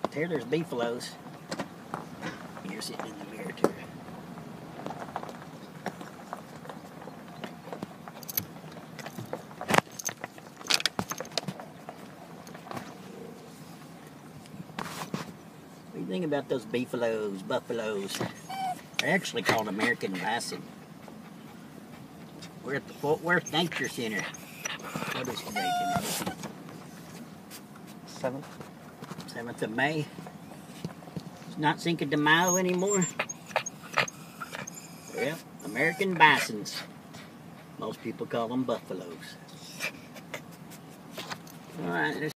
Taylor's beefaloes. You're sitting in the mirror too. What do you think about those beefaloes, buffaloes? They're actually called American Bison. We're at the Fort Worth Nature Center. What is today, Timothy? 7th. 7th of May. It's not Cinco de Mayo anymore. Well, American Bisons. Most people call them buffaloes. All right.